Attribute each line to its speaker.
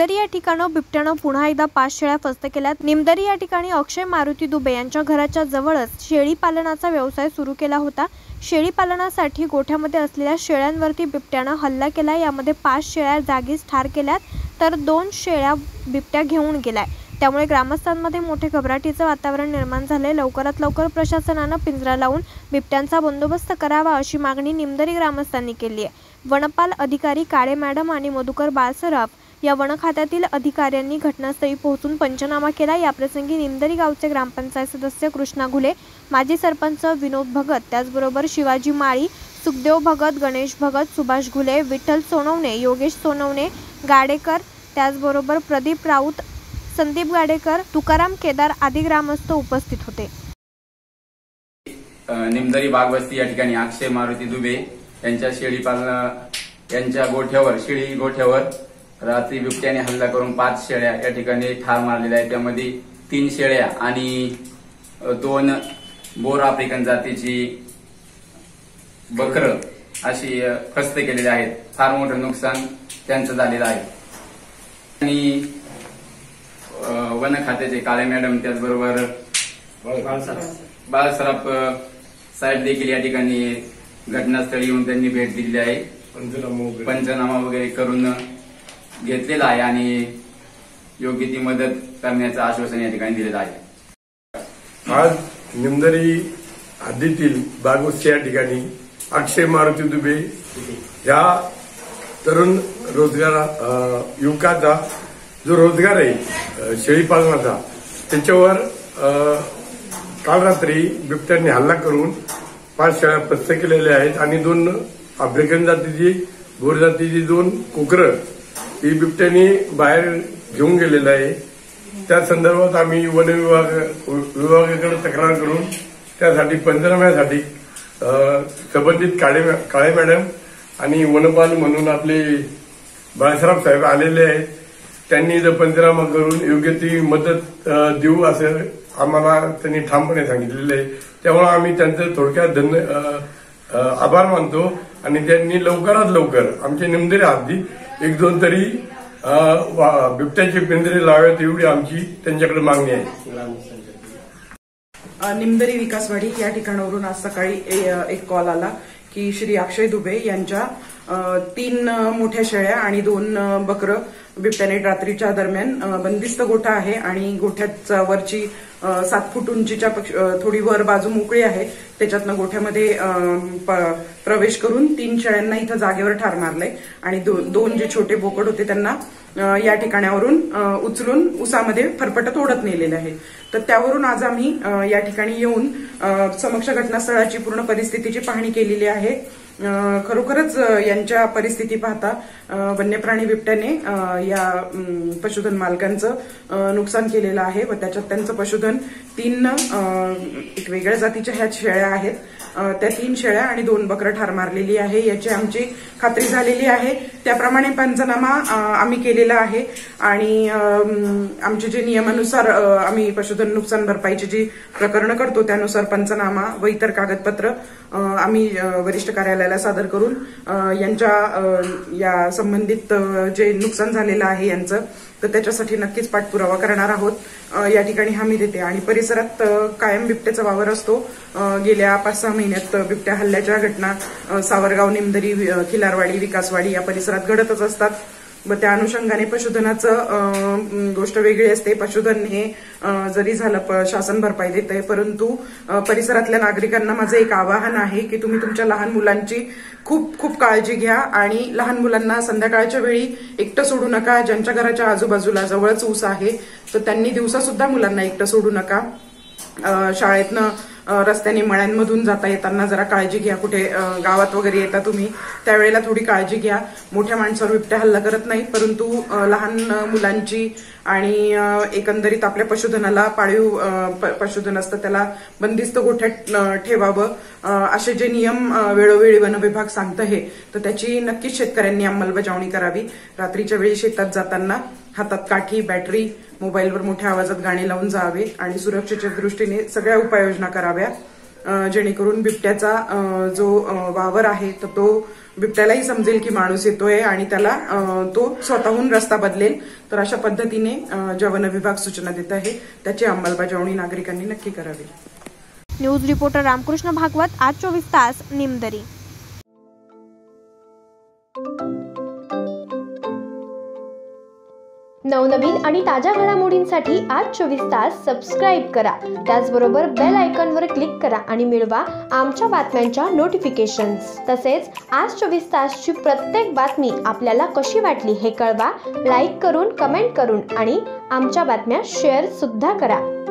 Speaker 1: निमदरी या ठिकाणी बिबट्यानं पुन्हा एकदा 5 शेळ्या फस्त केल्यात। निमदरी या ठिकाणी अक्षय मारुती दुबे यांच्या घराच्या जवळच शेळी पालनाचा व्यवसाय सुरू केला होता। शेळी पालनासाठी गोठ्यामध्ये असलेल्या शेळ्यांवरती बिबट्यानं हल्ला केला। यामध्ये 5 शेळ्या जागीच ठार केल्यात तर 2 शेळ्या बिबट्या घेऊन गेलाय। त्यामुळे ग्रामस्थांमध्ये मोठे घबराटीचे वातावरण निर्माण झाले। लवकरात लवकर प्रशासनाने पिंजरा लावून बिबट्यांचा बंदोबस्त करावा अशी मागणी निमदरी ग्रामस्थांनी केली आहे। वनपाल अधिकारी काळे मॅडम आणि मधुकर बाळसराफ या वन खात्यातील अधिकाऱ्यांनी घटनास्थळी पोहोचून पंचनामा केला। याप्रसंगी निमदरी गावचे ग्रामपंचायत सदस्य कृष्णा घुले, माजी सरपंच विनोद भगत, त्याचबरोबर शिवाजी माळी, सुखदेव भगत, गणेश भगत, सुभाष घुले, विठ्ठल सोनवणे, योगेश सोनवणे, गाडेकर, त्याचबरोबर प्रदीप राऊत, संदीप गाडेकर, तुकाराम केदार आदी ग्रामस्थ उपस्थित होते।
Speaker 2: निमदरी बागवस्ती या ठिकाणी अक्षय मारुती दुबे यांच्या यांच्या शेळी गोठ्यावर रात्री बिबट्याने हल्ला करून 5 शेळ्या या ठिकाणी ठार मारलेल्या आहेत। त्यामध्ये 3 शेळ्या आणि 2 बोर आफ्रिकन जातीची बकरं अशी फस्त केलेली आहेत। फार मोठं नुकसान त्यांचं झालेलं आहे। आणि वन खात्याचे काळे मॅडम, त्याचबरोबर बाळसराफ साहेब देखील या ठिकाणी घटनास्थळी येऊन त्यांनी भेट दिलेली आहे। पंचनामा वगैरे करून घेतलेला आहे आणि योग्य ती मदत करण्याचं आश्वासन या ठिकाणी दिलेलं आहे।
Speaker 3: आज निमदरी हद्दीतील बागवस्ती या ठिकाणी अक्षय मारुती दुबे या तरुण युवकाचा जो रोजगार आहे शेळी पालनाचा, त्याच्यावर काल रात्री बिबट्याने हल्ला करून 5 शेळ्या फस्त केलेल्या आहेत आणि 2 आफ्रिकन जातीची बोर जातीची 2 कोकरं ही बिबट्याने बाहेर घेऊन गेलेलं आहे। त्या संदर्भात आम्ही वन विभागाकडे तक्रार करून त्यासाठी पंचनाम्यासाठी संबंधित काळे मॅडम आणि वनपाल म्हणून आपले बाळसराफ साहेब आलेले आहेत। त्यांनी जर पंचनामा करून योग्य ती मदत देऊ असं आम्हाला त्यांनी ठामपणे सांगितलेलं आहे। त्यामुळे आम्ही त्यांचं थोडक्यात आभार मानतो आणि त्यांनी लवकरात लवकर आमच्या निमदरी हद्दी 1-2 तरी बिबट्याचे पिंजरे लावावेत एवढी आमची त्यांच्याकडे मागणी आहे।
Speaker 4: निमदरी विकासवाडी या ठिकाणावरून आज सकाळी एक कॉल आला की श्री अक्षय दुबे यांच्या 3 मोठ्या शेळ्या आणि 2 बकरं बिबट्याने रात्रीच्या दरम्यान बंदिस्त गोठा आहे आणि गोठ्यात वरची 7 फूट उंचीच्या थोडी वर बाजू मोकळी आहे, त्याच्यातनं गोठ्यामध्ये प्रवेश करून 3 शेळ्यांना इथं जागेवर ठार मारलंय आणि 2 जे छोटे बोकड होते त्यांना या ठिकाणावरून उचलून उसामध्ये फरफटत ओढत नेलेले आहे। तर त्यावरून आज आम्ही या ठिकाणी येऊन समक्ष घटनास्थळाची पूर्ण परिस्थितीची पाहणी केलेली आहे। खरोखरच यांच्या परिस्थिती पाहता वन्यप्राणी बिबट्याने या पशुधन मालकांचं नुकसान केलेलं आहे व त्याच्यात त्यांचं पशुधन 3 एक वेगळ्या जातीच्या ह्या शेळ्या आहेत, त्या 3 शेळ्या आणि 2 बकरं ठार मारलेली आहे याची आमची खात्री झालेली आहे। त्याप्रमाणे पंचनामा आम्ही केलेला आहे आणि आमचे जे नियमानुसार आम्ही पशुधन नुकसान भरपाईची जी प्रकरणं करतो त्यानुसार पंचनामा व इतर कागदपत्र आम्ही वरिष्ठ कार्यालयाला सादर करून यांच्या या संबंधित जे नुकसान झालेलं आहे यांचं तर त्याच्यासाठी नक्कीच पाठपुरावा करणार आहोत या ठिकाणी हमी देते। आणि परिसरात कायम बिबट्याचा वावर असतो। गेल्या 5-6 महिन्यात बिबट्या हल्ल्याच्या घटना सावरगाव, निमदरी, खिलारवाडी, विकासवाडी या परिसरात घडतच असतात व त्या अनुषंगाने पशुधनाचं गोष्ट वेगळी असते। पशुधन हे जरी झालं शासन भरपाई देते, परंतु परिसरातल्या नागरिकांना माझं एक आवाहन आहे की तुम्ही तुमच्या लहान मुलांची खूप काळजी घ्या आणि लहान मुलांना संध्याकाळच्या वेळी एकटं सोडू नका। ज्यांच्या घराच्या आजूबाजूला जवळच ऊस आहे तर त्यांनी दिवसा सुद्धा मुलांना एकटं सोडू नका। शाळेतनं रस्त्याने मळ्यांमधून जाता येताना जरा काळजी घ्या। कुठे गावात वगैरे येता तुम्ही त्यावेळेला थोडी काळजी घ्या। मोठ्या माणसावर बिबट्या हल्ला करत नाही, परंतु लहान मुलांची आणि एकंदरीत आपल्या पशुधनाला पाळीव पशुधन असतं त्याला बंदिस्त गोठ्यात ठेवावं असे जे नियम वेळोवेळी वन विभाग सांगतं हे तर त्याची नक्कीच शेतकऱ्यांनी अंमलबजावणी करावी। रात्रीच्या वेळी शेतात जाताना हातात काठी, बॅटरी, मोबाईलवर मोठ्या आवाजात गाणे लावून जावे आणि सुरक्षेच्या दृष्टीने सगळ्या उपाययोजना कराव्या जेणेकरून बिबट्याचा जो वावर आहे तर तो बिबट्यालाही समजेल की माणूस येतोय आणि त्याला तो स्वतःहून रस्ता बदलेल. तर अशा पद्धतीने ज्या वन विभाग सूचना देत आहे त्याची अंमलबजावणी नागरिकांनी नक्की करावी.
Speaker 1: न्यूज रिपोर्टर रामकृष्ण भागवत, आज 24 तास, निमदरी. नवनवीन आणि ताज्या घडामोडींसाठी आज 24 तास सबस्क्राईब करा. त्याचबरोबर बेल आयकॉनवर क्लिक करा आणि मिळवा आमच्या बातम्यांच्या नोटिफिकेशन्स. तसेच आज 24 तासची प्रत्येक बातमी आपल्याला कशी वाटली हे कळवा. लाईक करून, कमेंट करून आणि आमच्या बातम्या शेअर सुद्धा करा.